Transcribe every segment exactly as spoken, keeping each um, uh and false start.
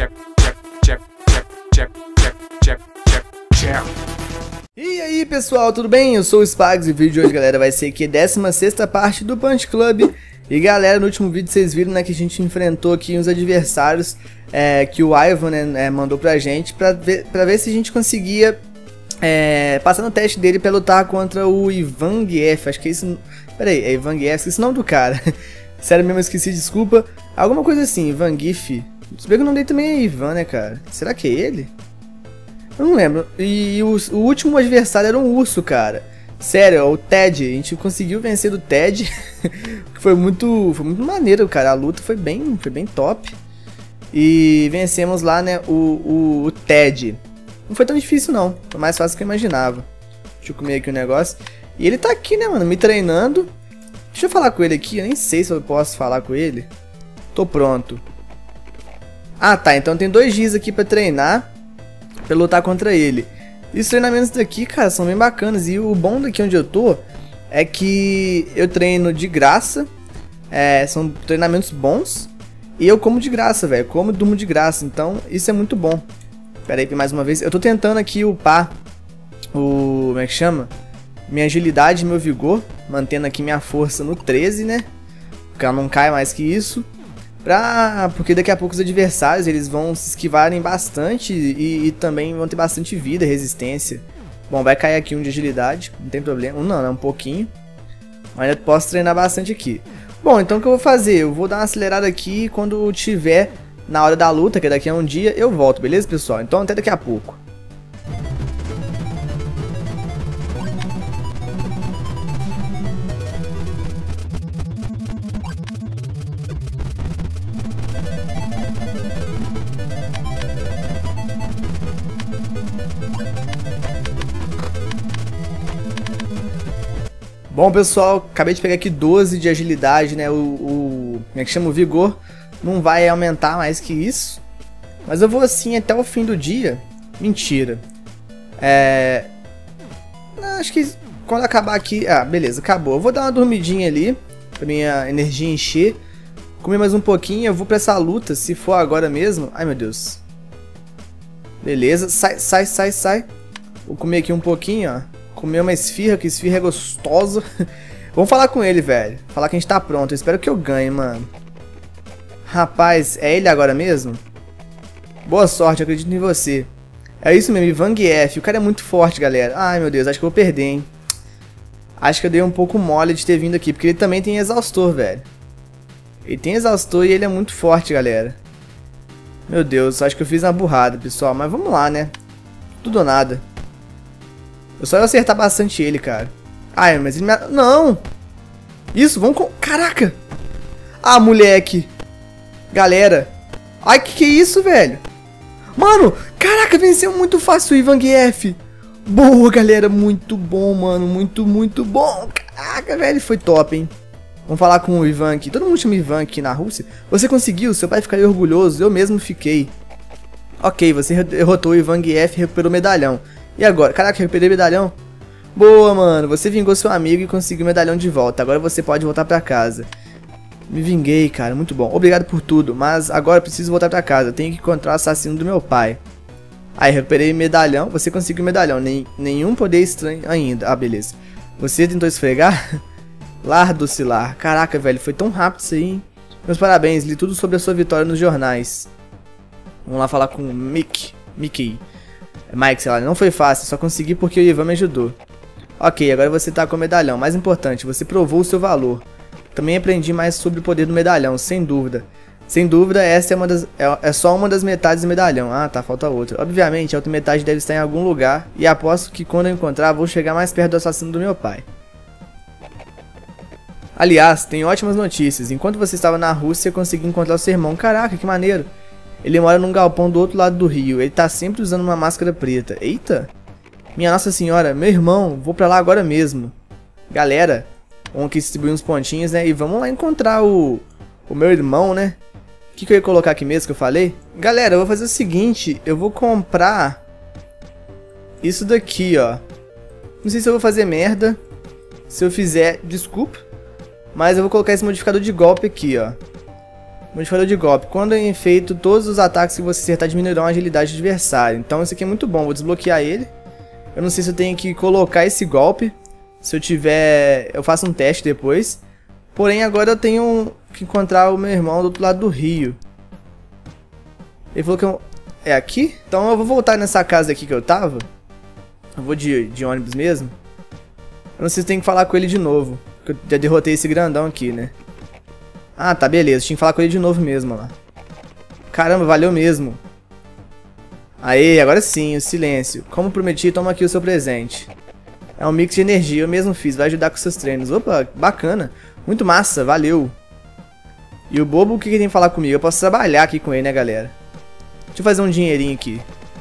check, check, check, check, check, check, check, check, check. E aí pessoal, tudo bem? Eu sou o Spags e o vídeo de hoje, galera, vai ser aqui a décima sexta parte do Punch Club. E galera, no último vídeo vocês viram, né, que a gente enfrentou aqui uns adversários é, que o Ivan, né, mandou pra gente pra ver, pra ver se a gente conseguia é, passar no teste dele pra lutar contra o Ivangief. Acho que é isso. Pera aí, é Ivangief, esqueci o nome do cara. Sério mesmo, eu esqueci, desculpa. Alguma coisa assim, Ivangief. Se bem que o nome dele também é Ivan, né, cara? Será que é ele? Eu não lembro. E o, o último adversário era um urso, cara. Sério, o Ted. A gente conseguiu vencer do Ted. Que foi muito, foi muito maneiro, cara. A luta foi bem, foi bem top. E vencemos lá, né, o, o, o Ted. Não foi tão difícil, não. Foi mais fácil do que eu imaginava. Deixa eu comer aqui o negócio. E ele tá aqui, né, mano, me treinando. Deixa eu falar com ele aqui. Eu nem sei se eu posso falar com ele. Tô pronto. Ah, tá. Então tem dois dias aqui pra treinar. Pra lutar contra ele. E os treinamentos daqui, cara, são bem bacanas. E o bom daqui onde eu tô é que eu treino de graça. É, são treinamentos bons. E eu como de graça, velho. Como e durmo de graça. Então, isso é muito bom. Pera aí, mais uma vez. Eu tô tentando aqui upar o... Como é que chama? Minha agilidade e meu vigor. Mantendo aqui minha força no treze, né? Porque ela não cai mais que isso. Pra... Porque daqui a pouco os adversários eles vão se esquivarem bastante e, e também vão ter bastante vida, resistência. Bom, vai cair aqui um de agilidade, não tem problema. Um não, é um pouquinho. Mas eu posso treinar bastante aqui. Bom, então o que eu vou fazer? Eu vou dar uma acelerada aqui e quando tiver na hora da luta, que é daqui a um dia, eu volto, beleza, pessoal? Então até daqui a pouco. Bom pessoal, acabei de pegar aqui doze de agilidade, né, o, o, como é que chama, o vigor não vai aumentar mais que isso, mas eu vou assim até o fim do dia. Mentira, é, acho que quando acabar aqui, ah beleza, acabou, eu vou dar uma dormidinha ali, pra minha energia encher, comer mais um pouquinho, eu vou pra essa luta, se for agora mesmo, ai meu Deus, beleza, sai, sai, sai, sai, vou comer aqui um pouquinho, ó. Comer uma esfirra, que esfirra é gostosa. Vamos falar com ele, velho. Falar que a gente tá pronto. Eu espero que eu ganhe, mano. Rapaz, é ele agora mesmo? Boa sorte, acredito em você. É isso mesmo, Ivangief. O cara é muito forte, galera. Ai, meu Deus, acho que eu vou perder, hein. Acho que eu dei um pouco mole de ter vindo aqui. Porque ele também tem exaustor, velho. Ele tem exaustor e ele é muito forte, galera. Meu Deus, acho que eu fiz uma burrada, pessoal. Mas vamos lá, né. Tudo ou nada. Eu só ia acertar bastante ele, cara. Ai, mas ele me... Não! Isso, vamos com... Caraca! Ah, moleque! Galera! Ai, que que é isso, velho? Mano! Caraca, venceu muito fácil o Ivangief! Boa, galera! Muito bom, mano! Muito, muito bom! Caraca, velho! Foi top, hein? Vamos falar com o Ivan aqui. Todo mundo chama Ivan aqui na Rússia. Você conseguiu? Seu pai ficaria orgulhoso. Eu mesmo fiquei. Ok, você derrotou o Ivangief e recuperou o medalhão. E agora? Caraca, eu recuperei o medalhão. Boa, mano. Você vingou seu amigo e conseguiu o medalhão de volta. Agora você pode voltar pra casa. Me vinguei, cara. Muito bom. Obrigado por tudo. Mas agora eu preciso voltar pra casa. Tenho que encontrar o assassino do meu pai. Aí, recuperei o medalhão. Você conseguiu o medalhão. Nem, nenhum poder estranho ainda. Ah, beleza. Você tentou esfregar? Lar docilar. Caraca, velho. Foi tão rápido isso aí, hein? Meus parabéns. Li tudo sobre a sua vitória nos jornais. Vamos lá falar com o Mick. Mickey. Mike, sei lá, não foi fácil, só consegui porque o Ivan me ajudou. Ok, agora você tá com o medalhão. Mais importante, você provou o seu valor. Também aprendi mais sobre o poder do medalhão, sem dúvida. Sem dúvida, essa é, uma das, é, é só uma das metades do medalhão. Ah, tá, falta outra. Obviamente, a outra metade deve estar em algum lugar. E aposto que quando eu encontrar, vou chegar mais perto do assassino do meu pai. Aliás, tem ótimas notícias. Enquanto você estava na Rússia, eu consegui encontrar o seu irmão. Caraca, que maneiro. Ele mora num galpão do outro lado do rio. Ele tá sempre usando uma máscara preta. Eita! Minha Nossa Senhora, meu irmão, vou pra lá agora mesmo. Galera, vamos aqui distribuir uns pontinhos, né? E vamos lá encontrar o, o meu irmão, né? O que, que eu ia colocar aqui mesmo que eu falei? Galera, eu vou fazer o seguinte. Eu vou comprar isso daqui, ó. Não sei se eu vou fazer merda. Se eu fizer, desculpa. Mas eu vou colocar esse modificador de golpe aqui, ó. Modificador de golpe. Quando é feito, todos os ataques que você acertar diminuirão a agilidade do adversário. Então isso aqui é muito bom. Vou desbloquear ele. Eu não sei se eu tenho que colocar esse golpe. Se eu tiver... eu faço um teste depois. Porém, agora eu tenho que encontrar o meu irmão do outro lado do rio. Ele falou que eu... é aqui? Então eu vou voltar nessa casa aqui que eu tava. Eu vou de, de ônibus mesmo. Eu não sei se tem que falar com ele de novo. Porque eu já derrotei esse grandão aqui, né? Ah, tá, beleza. Tinha que falar com ele de novo mesmo lá. Caramba, valeu mesmo. Aê, agora sim, o silêncio. Como prometi, toma aqui o seu presente. É um mix de energia, eu mesmo fiz. Vai ajudar com seus treinos. Opa, bacana. Muito massa, valeu. E o bobo, o que, que tem que falar comigo? Eu posso trabalhar aqui com ele, né, galera? Deixa eu fazer um dinheirinho aqui.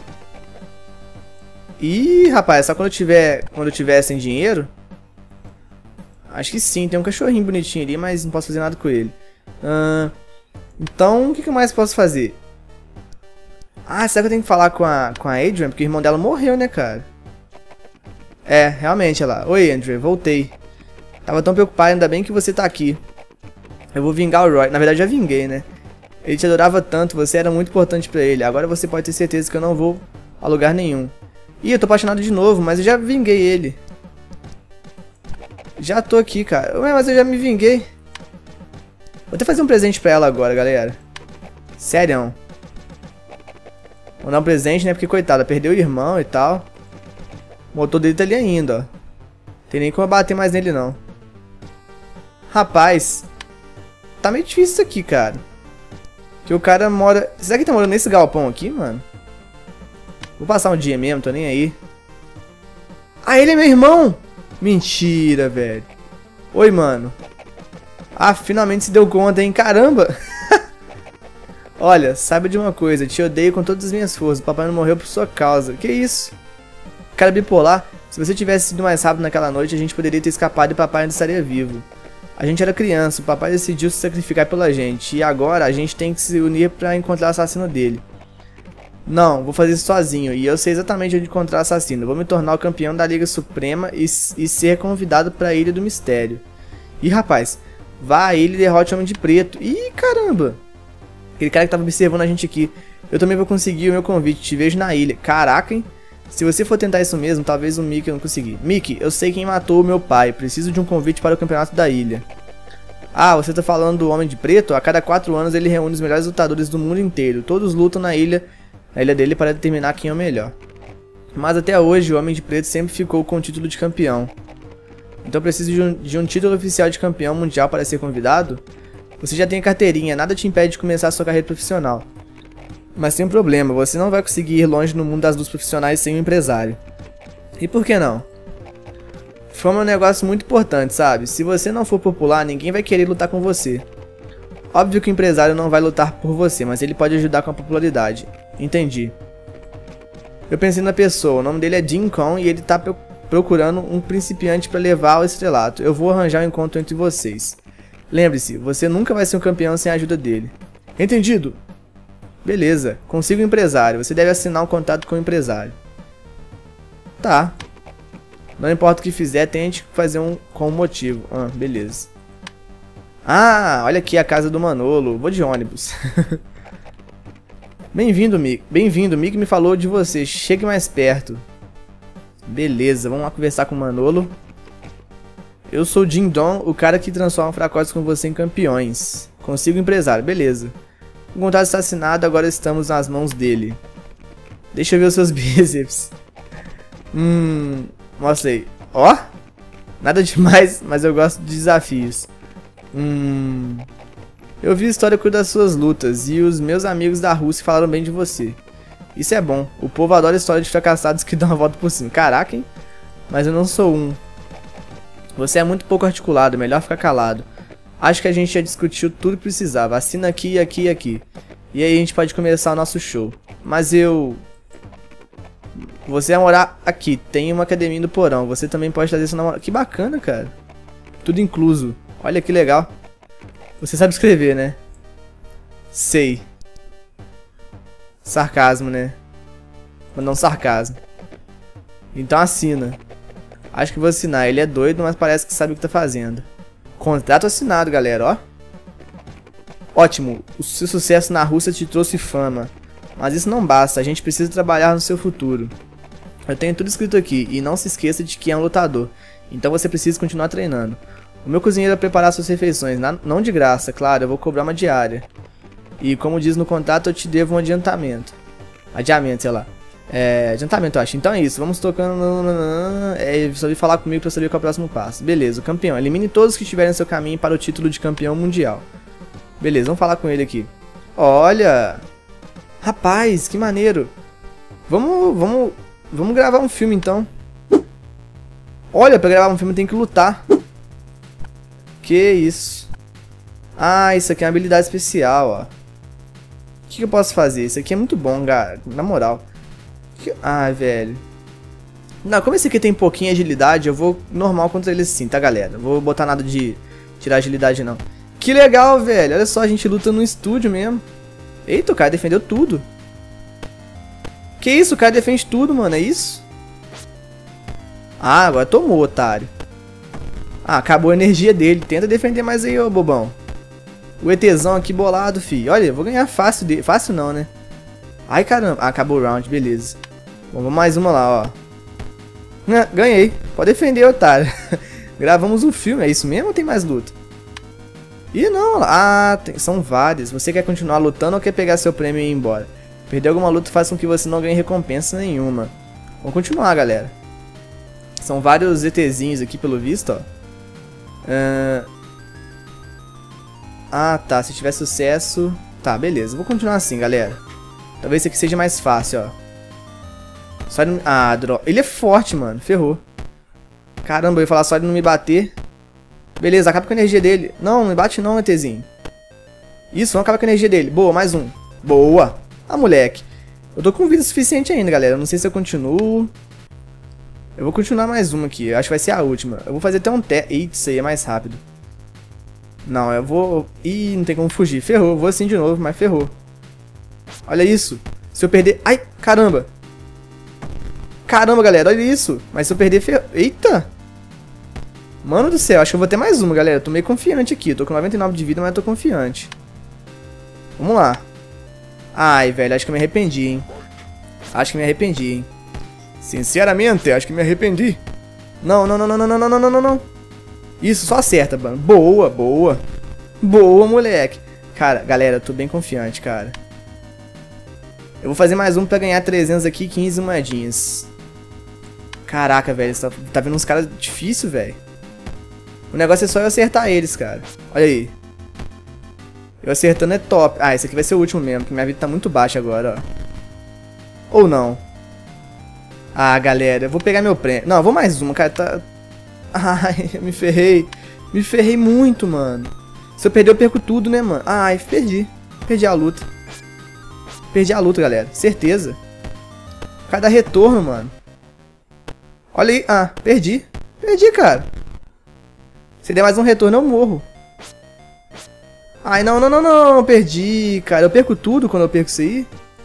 Ih, rapaz, só quando eu tiver, quando eu tiver sem dinheiro... acho que sim, tem um cachorrinho bonitinho ali, mas não posso fazer nada com ele. Uh, então, o que, que eu mais posso fazer? Ah, será que eu tenho que falar com a, com a Adrian? Porque o irmão dela morreu, né, cara? É, realmente, olha lá. Oi, Andrew, voltei. Tava tão preocupado, ainda bem que você tá aqui. Eu vou vingar o Roy. Na verdade, já vinguei, né? Ele te adorava tanto, você era muito importante pra ele. Agora você pode ter certeza que eu não vou a lugar nenhum. Ih, eu tô apaixonado de novo, mas eu já vinguei ele. Já tô aqui, cara. Ué, mas eu já me vinguei. Vou até fazer um presente pra ela agora, galera. Sério. Vou dar um presente, né? Porque, coitada, perdeu o irmão e tal. O motor dele tá ali ainda, ó. Tem nem como eu bater mais nele, não. Rapaz. Tá meio difícil isso aqui, cara. Que o cara mora... será que ele tá morando nesse galpão aqui, mano? Vou passar um dia mesmo, tô nem aí. Ah, ele é meu irmão! Mentira, velho. Oi, mano. Ah, finalmente se deu conta, hein? Caramba! Olha, saiba de uma coisa. Te odeio com todas as minhas forças. O papai não morreu por sua causa. Que isso? Cara bipolar. Se você tivesse sido mais rápido naquela noite, a gente poderia ter escapado e papai ainda estaria vivo. A gente era criança. O papai decidiu se sacrificar pela gente. E agora a gente tem que se unir pra encontrar o assassino dele. Não, vou fazer isso sozinho, e eu sei exatamente onde encontrar o assassino. Vou me tornar o campeão da Liga Suprema e, e ser convidado para a Ilha do Mistério. Ih, rapaz, vá a ilha e derrote o Homem de Preto. Ih, caramba. Aquele cara que tava observando a gente aqui. Eu também vou conseguir o meu convite, te vejo na ilha. Caraca, hein? Se você for tentar isso mesmo, talvez o Mickey não conseguir. Mickey, eu sei quem matou o meu pai, preciso de um convite para o campeonato da ilha. Ah, você tá falando do Homem de Preto? A cada quatro anos ele reúne os melhores lutadores do mundo inteiro. Todos lutam na ilha... na ilha dele para determinar quem é o melhor. Mas até hoje o Homem de Preto sempre ficou com o título de campeão. Então eu preciso de um, de um título oficial de campeão mundial para ser convidado? Você já tem a carteirinha, nada te impede de começar a sua carreira profissional. Mas tem um problema, você não vai conseguir ir longe no mundo das lutas profissionais sem um empresário. E por que não? Fama é um negócio muito importante, sabe? Se você não for popular, ninguém vai querer lutar com você. Óbvio que o empresário não vai lutar por você, mas ele pode ajudar com a popularidade. Entendi. Eu pensei na pessoa, o nome dele é Jim Kong e ele tá procurando um principiante para levar ao estrelato. Eu vou arranjar um encontro entre vocês. Lembre-se, você nunca vai ser um campeão sem a ajuda dele. Entendido? Beleza, consiga um empresário, você deve assinar um contrato com o empresário. Tá. Não importa o que fizer, tente fazer um com um motivo. Ah, beleza. Ah, olha aqui a casa do Manolo, vou de ônibus. Bem-vindo, Mick. Bem-vindo, Mick me falou de você. Chegue mais perto. Beleza, vamos lá conversar com o Manolo. Eu sou o Jim Dong, o cara que transforma fracotes com você em campeões. Consigo empresário, beleza. O contrato está assinado, agora estamos nas mãos dele. Deixa eu ver os seus bíceps. Hum, mostra aí. Ó, nada demais, mas eu gosto de desafios. Hum... Eu vi o histórico das suas lutas e os meus amigos da Rússia falaram bem de você. Isso é bom, o povo adora história de fracassados que dão a volta por cima. Caraca, hein? Mas eu não sou um. Você é muito pouco articulado, melhor ficar calado. Acho que a gente já discutiu tudo que precisava. Assina aqui, aqui e aqui. E aí a gente pode começar o nosso show. Mas eu... Você vai morar aqui, tem uma academia no porão. Você também pode trazer seu namorado. Que bacana, cara. Tudo incluso. Olha que legal. Você sabe escrever, né? Sei. Sarcasmo, né? Mas não sarcasmo. Então assina. Acho que vou assinar. Ele é doido, mas parece que sabe o que tá fazendo. Contrato assinado, galera, ó. Ótimo, o seu sucesso na Rússia te trouxe fama. Mas isso não basta, a gente precisa trabalhar no seu futuro. Eu tenho tudo escrito aqui, e não se esqueça de que é um lutador. Então você precisa continuar treinando. O meu cozinheiro vai preparar suas refeições, não de graça, claro, eu vou cobrar uma diária. E como diz no contrato, eu te devo um adiantamento. Adiamento, sei lá. É, adiantamento, eu acho. Então é isso, vamos tocando... É, só vir falar comigo pra saber qual é o próximo passo. Beleza, o campeão. Elimine todos que estiverem no seu caminho para o título de campeão mundial. Beleza, vamos falar com ele aqui. Olha... Rapaz, que maneiro. Vamos, vamos, vamos gravar um filme então. Olha, pra gravar um filme tem que lutar. Que isso. Ah, isso aqui é uma habilidade especial, ó. O que, que eu posso fazer? Isso aqui é muito bom, cara. Na moral. Que... Ah, velho. Não, como esse aqui tem pouquinha agilidade, eu vou normal contra ele sim, tá, galera? Não vou botar nada de tirar agilidade, não. Que legal, velho. Olha só, a gente luta no estúdio mesmo. Eita, o cara defendeu tudo. Que isso, o cara defende tudo, mano, é isso? Ah, agora tomou, otário. Ah, acabou a energia dele. Tenta defender mais aí, ô bobão. O ETzão aqui bolado, fi. Olha, eu vou ganhar fácil dele. Fácil não, né? Ai, caramba. Ah, acabou o round, beleza. Bom, vamos mais uma lá, ó. Ah, ganhei. Pode defender, otário. Gravamos um filme, é isso mesmo ou tem mais luta? Ih, não. Ah, tem, são várias. Você quer continuar lutando ou quer pegar seu prêmio e ir embora? Perder alguma luta faz com que você não ganhe recompensa nenhuma. Vamos continuar, galera. São vários ETzinhos aqui, pelo visto, ó. Uh... Ah, tá. Se tiver sucesso... Tá, beleza. Vou continuar assim, galera. Talvez esse aqui seja mais fácil, ó. Só ele não... Ah, droga. Ele é forte, mano. Ferrou. Caramba, eu ia falar só ele não me bater. Beleza, acaba com a energia dele. Não, não me bate não, ETzinho. Isso, vamos acabar com a energia dele. Boa, mais um. Boa. Ah, moleque. Eu tô com vida suficiente ainda, galera. Não sei se eu continuo. Eu vou continuar mais uma aqui. Eu acho que vai ser a última. Eu vou fazer até um teste. Eita, isso aí é mais rápido. Não, eu vou... Ih, não tem como fugir. Ferrou. Eu vou assim de novo, mas ferrou. Olha isso. Se eu perder... Ai, caramba. Caramba, galera. Olha isso. Mas se eu perder... Ferrou. Eita. Mano do céu. Acho que eu vou ter mais uma, galera. Eu tô meio confiante aqui. Eu tô com noventa e nove de vida, mas eu tô confiante. Vamos lá. Ai, velho. Acho que eu me arrependi, hein. Acho que me arrependi, hein. Sinceramente, acho que me arrependi. Não, não, não, não, não, não, não, não, não, não. Isso, só acerta, mano. Boa, boa. Boa, moleque. Cara, galera, eu tô bem confiante, cara. Eu vou fazer mais um pra ganhar trezentos aqui e quinze moedinhas. Caraca, velho. Tá, tá vendo uns caras difíceis, velho. O negócio é só eu acertar eles, cara. Olha aí. Eu acertando é top. Ah, esse aqui vai ser o último mesmo, porque minha vida tá muito baixa agora, ó. Ou não. Ah, galera, eu vou pegar meu prêmio. Não, eu vou mais uma, cara, tá... Ai, eu me ferrei. Me ferrei muito, mano. Se eu perder, eu perco tudo, né, mano? Ai, perdi. Perdi a luta. Perdi a luta, galera. Certeza. O cara dá retorno, mano. Olha aí. Ah, perdi. Perdi, cara. Se der mais um retorno, eu morro. Ai, não, não, não, não. Perdi, cara. Eu perco tudo quando eu perco isso aí.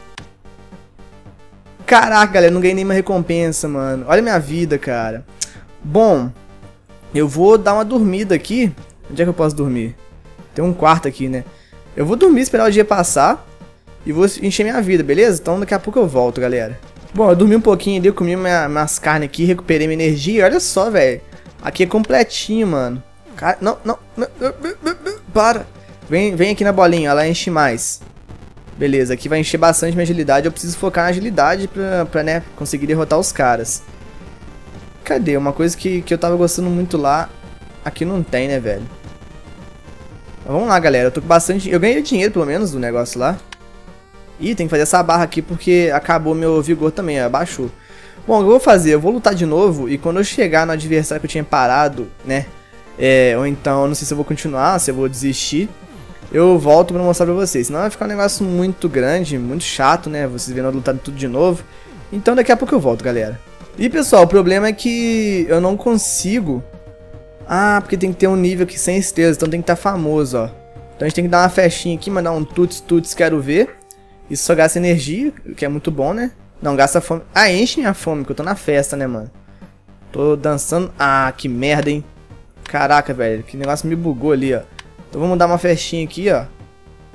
Caraca, galera, não ganhei nenhuma recompensa, mano. Olha a minha vida, cara. Bom, eu vou dar uma dormida aqui. Onde é que eu posso dormir? Tem um quarto aqui, né? Eu vou dormir, esperar o dia passar. E vou encher minha vida, beleza? Então daqui a pouco eu volto, galera. Bom, eu dormi um pouquinho ali, eu comi minha, minhas carnes aqui, recuperei minha energia. Olha só, velho. Aqui é completinho, mano. Cara, não, não, não, não, não. Para. Vem, vem aqui na bolinha, ela enche mais. Beleza, aqui vai encher bastante minha agilidade. Eu preciso focar na agilidade pra, pra né, conseguir derrotar os caras. Cadê? Uma coisa que, que eu tava gostando muito lá. Aqui não tem, né, velho? Mas vamos lá, galera. Eu tô com bastante... Eu ganhei dinheiro, pelo menos, do negócio lá. Ih, tem que fazer essa barra aqui porque acabou meu vigor também, abaixou. Bom, o que eu vou fazer? Eu vou lutar de novo e quando eu chegar no adversário que eu tinha parado, né? É, ou então, não sei se eu vou continuar, se eu vou desistir. Eu volto pra mostrar pra vocês. Senão vai ficar um negócio muito grande, muito chato, né? Vocês vendo eu lutando tudo de novo. Então daqui a pouco eu volto, galera. E pessoal, o problema é que eu não consigo... Ah, porque tem que ter um nível aqui sem estrelas, então tem que estar famoso, ó. Então a gente tem que dar uma festinha aqui, mandar um tuts tuts, quero ver. Isso só gasta energia, que é muito bom, né? Não, gasta fome. Ah, enche minha fome, que eu tô na festa, né, mano? Tô dançando... Ah, que merda, hein? Caraca, velho, que negócio me bugou ali, ó. Então vamos dar uma festinha aqui, ó.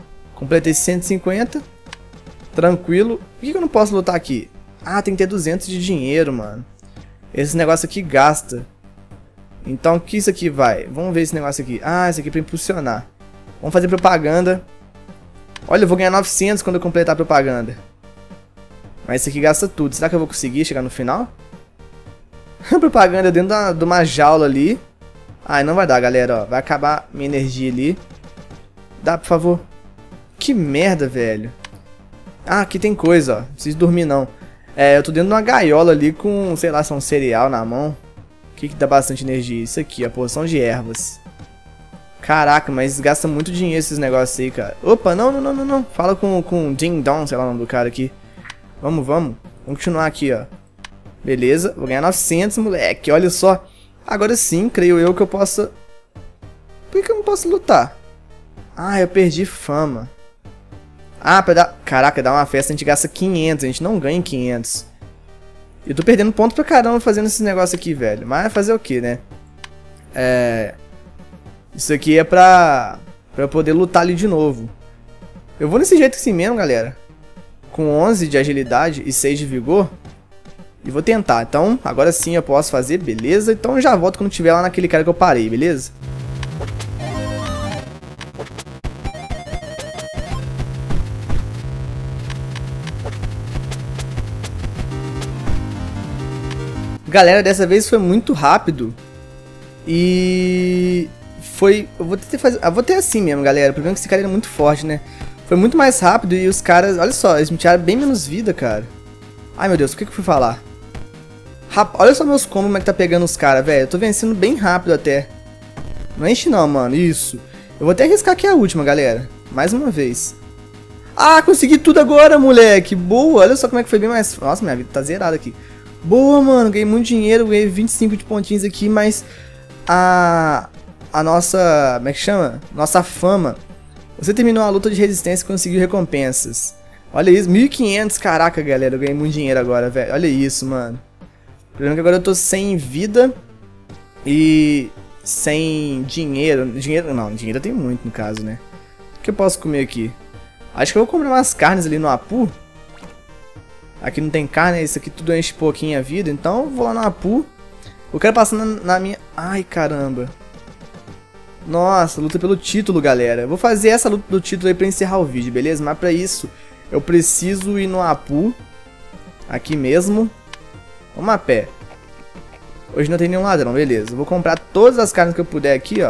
Completei cento e cinquenta. Tranquilo. Por que eu não posso lutar aqui? Ah, tem que ter duzentos de dinheiro, mano. Esse negócio aqui gasta. Então, o que isso aqui vai? Vamos ver esse negócio aqui. Ah, isso aqui é pra impulsionar. Vamos fazer propaganda. Olha, eu vou ganhar novecentos quando eu completar a propaganda. Mas isso aqui gasta tudo. Será que eu vou conseguir chegar no final? Propaganda dentro da, de uma jaula ali. Ai, não vai dar, galera, ó. Vai acabar minha energia ali. Dá, por favor. Que merda, velho. Ah, aqui tem coisa, ó. Não preciso dormir, não. É, eu tô dentro de uma gaiola ali com, sei lá, se é um cereal na mão. O que que dá bastante energia? Isso aqui, a porção de ervas. Caraca, mas gasta muito dinheiro esses negócios aí, cara. Opa, não, não, não, não, não. Fala com, com Ding Dong, sei lá o nome do cara aqui. Vamos, vamos. Vamos continuar aqui, ó. Beleza, vou ganhar novecentos, moleque. Olha só. Agora sim, creio eu que eu possa... Por que eu não posso lutar? Ah, eu perdi fama. Ah, pra dar... Caraca, dar uma festa a gente gasta quinhentos. A gente não ganha quinhentos. Eu tô perdendo ponto pra caramba fazendo esse negócio aqui, velho. Mas fazer o que, né? É... Isso aqui é pra... Pra eu poder lutar ali de novo. Eu vou nesse jeito assim mesmo, galera. Com onze de agilidade e seis de vigor. E vou tentar. Então, agora sim eu posso fazer, beleza? Então eu já volto quando tiver lá naquele cara que eu parei, beleza? Galera, dessa vez foi muito rápido. E... Foi... Eu vou ter, fazer... eu vou ter assim mesmo, galera. O problema é que esse cara era muito forte, né? Foi muito mais rápido e os caras... Olha só, eles me tiraram bem menos vida, cara. Ai, meu Deus, o que que eu fui falar? Rap... Olha só meus combos, como é que tá pegando os caras, velho. Eu tô vencendo bem rápido até. Não enche não, mano. Isso. Eu vou até arriscar aqui a última, galera. Mais uma vez. Ah, consegui tudo agora, moleque. Boa. Olha só como é que foi bem mais... Nossa, minha vida tá zerada aqui. Boa, mano. Ganhei muito dinheiro. Ganhei vinte e cinco de pontinhos aqui, mas... A... A nossa... Como é que chama? Nossa fama. Você terminou a luta de resistência e conseguiu recompensas. Olha isso. mil e quinhentos. Caraca, galera. Eu ganhei muito dinheiro agora, velho. Olha isso, mano. O problema é que agora eu tô sem vida e sem dinheiro. Dinheiro não, dinheiro eu tenho muito no caso, né? O que eu posso comer aqui? Acho que eu vou comprar umas carnes ali no Apu. Aqui não tem carne, isso aqui tudo enche pouquinho a vida, então eu vou lá no Apu. Eu quero passar na, na minha... Ai, caramba. Nossa, luta pelo título, galera. Eu vou fazer essa luta do título aí pra encerrar o vídeo, beleza? Mas pra isso, eu preciso ir no Apu. Aqui mesmo. Vamos a pé. Hoje não tem nenhum ladrão, beleza. Eu vou comprar todas as carnes que eu puder aqui, ó.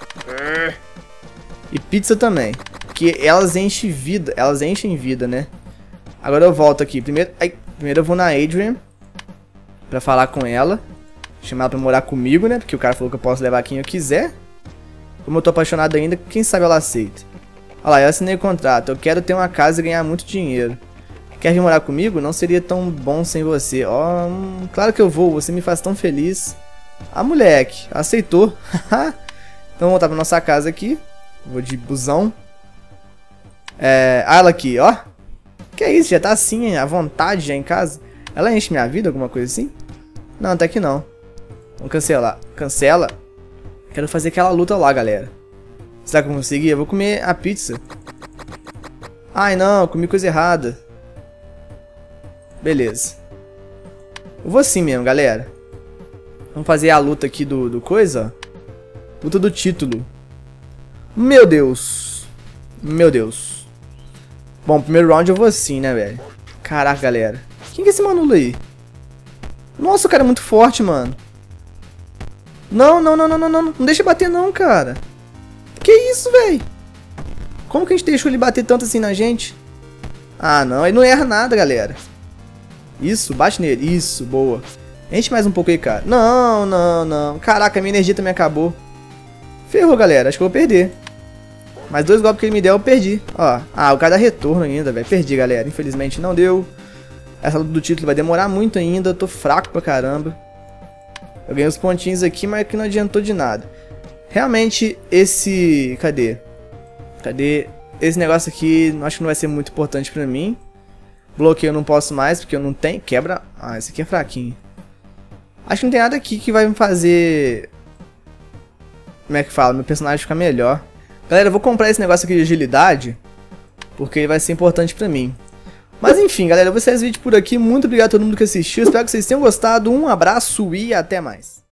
E pizza também. Que elas enchem vida. Elas enchem vida, né? Agora eu volto aqui. Primeiro, ai, primeiro eu vou na Adrian. Pra falar com ela. Chamar ela pra morar comigo, né? Porque o cara falou que eu posso levar quem eu quiser. Como eu tô apaixonado ainda, quem sabe ela aceita. Olha lá, eu assinei o contrato. Eu quero ter uma casa e ganhar muito dinheiro. Quer vir morar comigo? Não seria tão bom sem você. Ó, oh, hum, claro que eu vou. Você me faz tão feliz. Ah, moleque. Aceitou. Então vamos voltar pra nossa casa aqui. Vou de busão. É... Ah, ela aqui, ó. Que é isso? Já tá assim, à vontade já em casa? Ela enche minha vida, alguma coisa assim? Não, até que não. Vamos cancelar. Cancela. Quero fazer aquela luta lá, galera. Será que eu vou conseguir? Eu vou comer a pizza. Ai, não. Comi coisa errada. Beleza. Eu vou assim mesmo, galera. Vamos fazer a luta aqui do, do coisa. Luta do título. Meu Deus. Meu Deus. Bom, primeiro round eu vou assim, né, velho? Caraca, galera. Quem que é esse Manolo aí? Nossa, o cara é muito forte, mano. Não, não, não, não, não, não. Não deixa bater não, cara. Que isso, velho? Como que a gente deixou ele bater tanto assim na gente? Ah, não. Ele não erra nada, galera. Isso, bate nele. Isso, boa. Enche mais um pouco aí, cara. Não, não, não. Caraca, minha energia também acabou. Ferrou, galera. Acho que eu vou perder. Mais dois golpes que ele me deu, eu perdi. Ó. Ah, o cara dá retorno ainda, velho. Perdi, galera. Infelizmente não deu. Essa luta do título vai demorar muito ainda. Eu tô fraco pra caramba. Eu ganhei os pontinhos aqui, mas que não adiantou de nada. Realmente, esse... Cadê? Cadê? Esse negócio aqui, acho que não vai ser muito importante pra mim. Bloqueio eu não posso mais, porque eu não tenho. Quebra... Ah, esse aqui é fraquinho. Acho que não tem nada aqui que vai me fazer... Como é que fala? Meu personagem ficar melhor. Galera, eu vou comprar esse negócio aqui de agilidade. porque ele vai ser importante pra mim. Mas enfim, galera, eu vou encerrar esse vídeo por aqui. Muito obrigado a todo mundo que assistiu. Espero que vocês tenham gostado. Um abraço e até mais.